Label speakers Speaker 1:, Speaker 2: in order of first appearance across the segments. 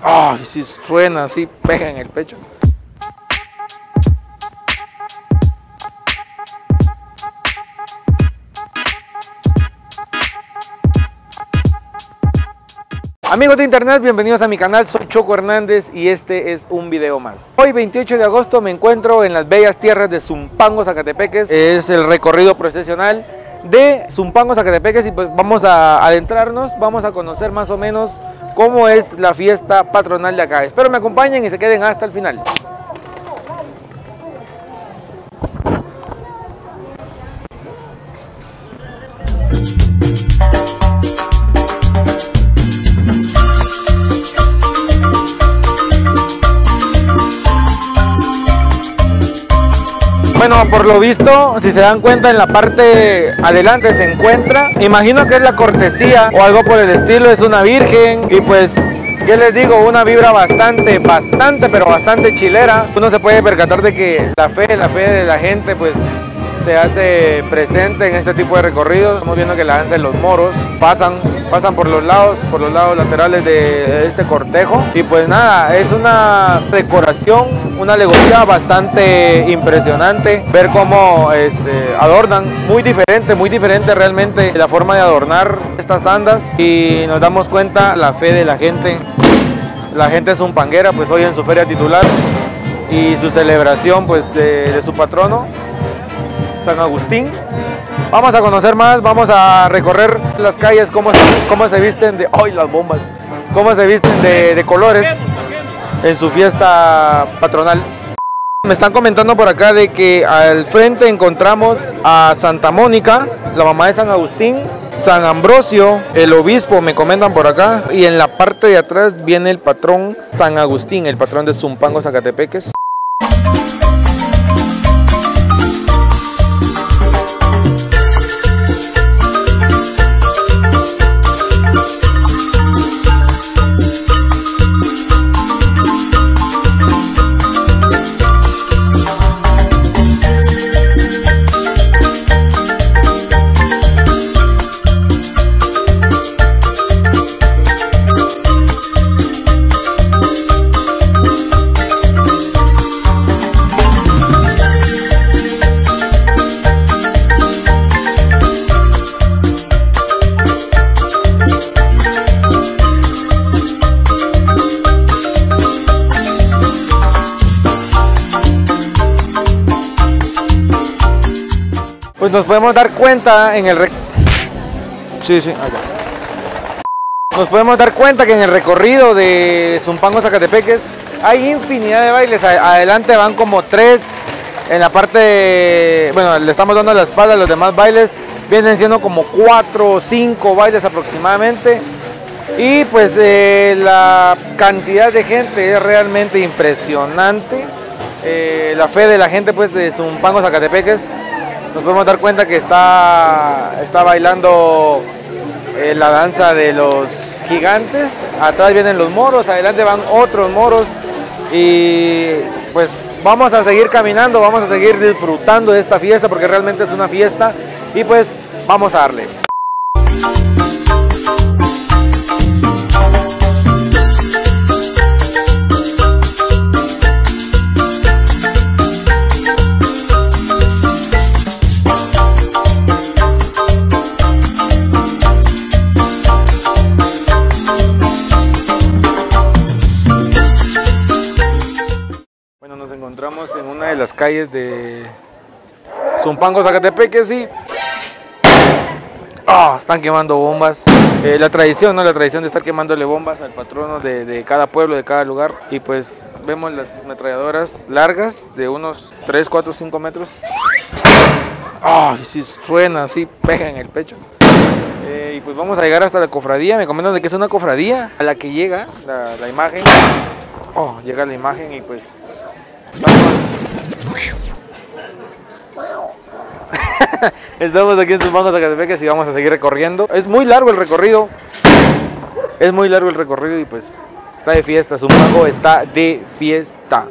Speaker 1: ¡Ay! Si suena así, pega en el pecho. Amigos de internet, bienvenidos a mi canal, soy Choco Hernández y este es un video más. Hoy 28 de agosto me encuentro en las bellas tierras de Zumpango, Zacatepeques. Es el recorrido procesional de Zumpango, Zacatepeques y pues vamos a adentrarnos, vamos a conocer más o menos cómo es la fiesta patronal de acá. Espero me acompañen y se queden hasta el final. Bueno, por lo visto, si se dan cuenta, en la parte adelante se encuentra, imagino que es la cortesía o algo por el estilo, es una virgen y pues, ¿qué les digo? Una vibra bastante chilera. Uno se puede percatar de que la fe de la gente pues se hace presente en este tipo de recorridos. Estamos viendo que la danza de los moros pasan por los lados laterales de este cortejo y pues nada, es una decoración, una alegoría bastante impresionante ver cómo adornan, muy diferente realmente la forma de adornar estas andas y nos damos cuenta la fe de la gente zumpanguera pues hoy en su feria titular y su celebración pues de su patrono San Agustín. Vamos a conocer más, vamos a recorrer las calles, cómo se visten de... ¡Ay, las bombas! Cómo se visten de colores en su fiesta patronal. Me están comentando por acá de que al frente encontramos a Santa Mónica, la mamá de San Agustín, San Ambrosio, el obispo, me comentan por acá, y en la parte de atrás viene el patrón San Agustín, el patrón de Zumpango, Zacatepeques. Pues nos podemos dar cuenta en el Nos podemos dar cuenta que en el recorrido de Zumpango, Zacatepeques hay infinidad de bailes. Adelante van como 3, en la parte, bueno, le estamos dando la espalda a los demás bailes, vienen siendo como 4 o 5 bailes aproximadamente. Y pues la cantidad de gente es realmente impresionante. La fe de la gente pues de Zumpango, Zacatepeques. Nos podemos dar cuenta que está bailando la danza de los gigantes. Atrás vienen los moros, adelante van otros moros. Y pues vamos a seguir caminando, vamos a seguir disfrutando de esta fiesta porque realmente es una fiesta. Y pues vamos a darle. Nos encontramos en una de las calles de Zumpango, Zacatepeques y están quemando bombas. La tradición de estar quemándole bombas al patrono de cada pueblo, de cada lugar. Y pues vemos las ametralladoras largas de unos 3, 4, 5 metros. Si suena así, pega en el pecho. Y pues vamos a llegar hasta la cofradía. Me comentan de que es una cofradía a la que llega la imagen. Llega la imagen y pues estamos aquí en Zumpango, Zacatepeques y vamos a seguir recorriendo. Es muy largo el recorrido. Y pues está de fiesta. Zumpango está de fiesta.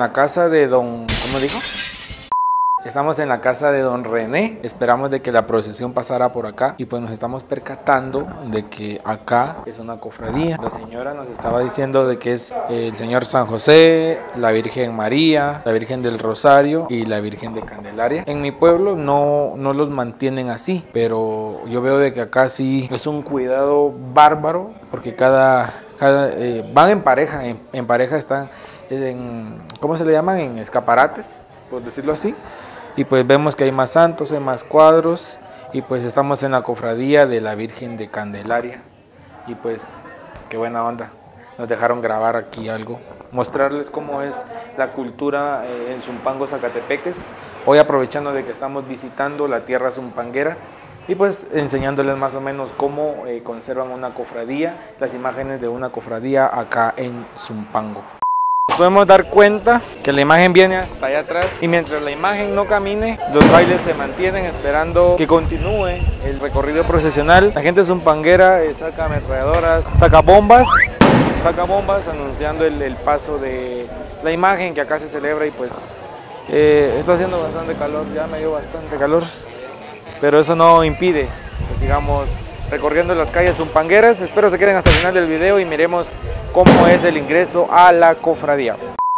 Speaker 1: la casa de don... ¿Cómo dijo? Estamos en la casa de don René, esperamos de que la procesión pasara por acá y pues nos estamos percatando de que acá es una cofradía. La señora nos estaba diciendo de que es el señor San José, la Virgen María, la Virgen del Rosario y la Virgen de Candelaria. En mi pueblo no los mantienen así, pero yo veo de que acá sí es un cuidado bárbaro porque van en pareja, en pareja están ¿cómo se le llaman? En escaparates, por decirlo así. Y pues vemos que hay más santos, hay más cuadros y pues estamos en la cofradía de la Virgen de Candelaria y pues qué buena onda, nos dejaron grabar aquí algo, mostrarles cómo es la cultura en Zumpango, Zacatepeques, hoy aprovechando de que estamos visitando la tierra zumpanguera y pues enseñándoles más o menos cómo conservan una cofradía, las imágenes de una cofradía acá en Zumpango. Nos podemos dar cuenta que la imagen viene hasta allá atrás y mientras la imagen no camine, los bailes se mantienen esperando que continúe el recorrido procesional. La gente zumpanguera saca ametralladoras, saca bombas anunciando el paso de la imagen que acá se celebra y pues está haciendo bastante calor, ya me dio bastante calor, pero eso no impide que sigamos recorriendo las calles zumpangueras. Espero se queden hasta el final del video y miremos cómo es el ingreso a la cofradía.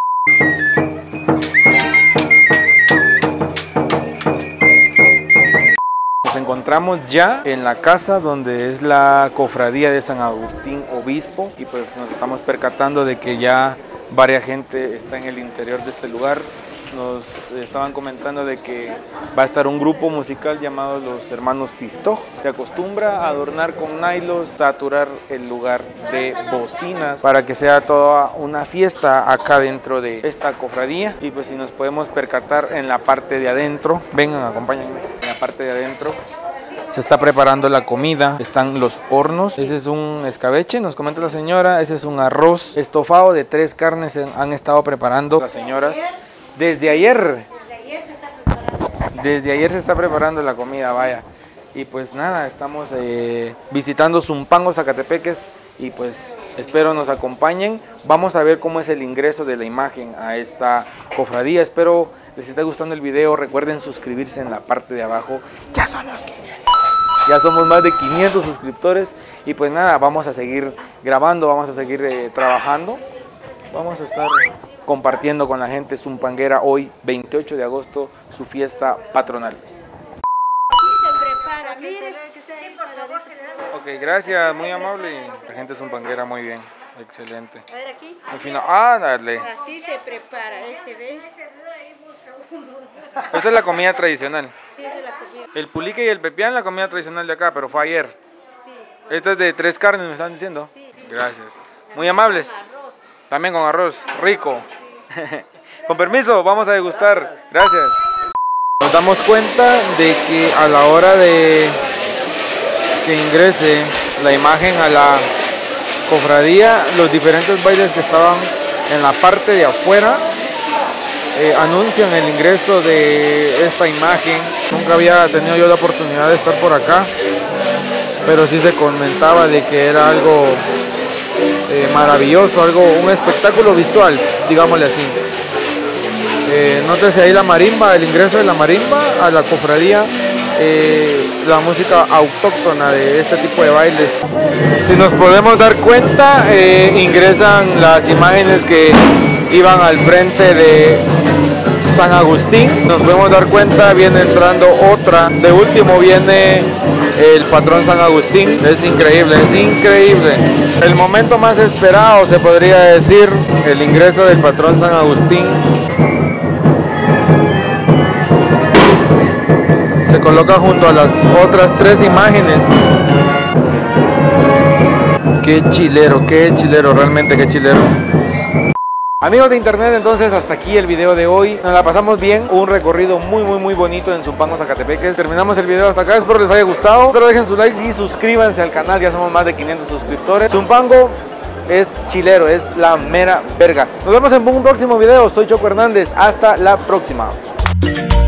Speaker 1: Nos encontramos ya en la casa donde es la cofradía de San Agustín Obispo y pues nos estamos percatando de que ya varias gente está en el interior de este lugar. Nos estaban comentando de que va a estar un grupo musical llamado los Hermanos Tistoj. Se acostumbra a adornar con nylon, saturar el lugar de bocinas para que sea toda una fiesta acá dentro de esta cofradía. Y pues si nos podemos percatar en la parte de adentro, vengan, acompáñenme, en la parte de adentro se está preparando la comida, están los hornos, ese es un escabeche, nos comenta la señora, ese es un arroz estofado de 3 carnes, han estado preparando las señoras. Desde ayer se está preparando la comida, vaya. Y pues nada, estamos visitando Zumpango, Zacatepeques y pues espero nos acompañen. Vamos a ver cómo es el ingreso de la imagen a esta cofradía. Espero les esté gustando el video. Recuerden suscribirse en la parte de abajo. Ya son los 500. Ya somos más de 500 suscriptores y pues nada, vamos a seguir grabando, vamos a seguir trabajando. Vamos a estar compartiendo con la gente zumpanguera hoy, 28 de agosto, su fiesta patronal. Ok, gracias, muy amable. La gente zumpanguera muy bien, excelente.
Speaker 2: A ver aquí.
Speaker 1: Muy fino. Ah, dale.
Speaker 2: Así se prepara, ¿ve?
Speaker 1: Esta es la comida tradicional.
Speaker 2: Sí, esa es la comida.
Speaker 1: El pulique y el pepián, la comida tradicional de acá, pero fue ayer.
Speaker 2: Sí.
Speaker 1: Esta es de 3 carnes, me están diciendo.
Speaker 2: Sí.
Speaker 1: Gracias. Muy amables.
Speaker 2: Con arroz.
Speaker 1: También con arroz, rico. Con permiso, vamos a degustar. Gracias. Nos damos cuenta de que a la hora de que ingrese la imagen a la cofradía, los diferentes bailes que estaban en la parte de afuera anuncian el ingreso de esta imagen. Nunca había tenido yo la oportunidad de estar por acá, pero sí se comentaba de que era algo maravilloso, un espectáculo visual, digámosle así. Nótese ahí la marimba, el ingreso de la marimba a la cofradía, la música autóctona de este tipo de bailes. Si nos podemos dar cuenta, ingresan las imágenes que iban al frente de San Agustín. Nos podemos dar cuenta, viene entrando otra. De último viene el patrón San Agustín. Es increíble, es increíble. El momento más esperado, se podría decir, el ingreso del patrón San Agustín. Se coloca junto a las otras 3 imágenes. Qué chilero, realmente qué chilero. Amigos de internet, entonces hasta aquí el video de hoy. Nos la pasamos bien, un recorrido muy bonito en Zumpango, Zacatepeques. Terminamos el video hasta acá, espero les haya gustado. Espero dejen su like y suscríbanse al canal, ya somos más de 500 suscriptores. Zumpango es chilero, es la mera verga. Nos vemos en un próximo video, soy Choco Hernández, hasta la próxima.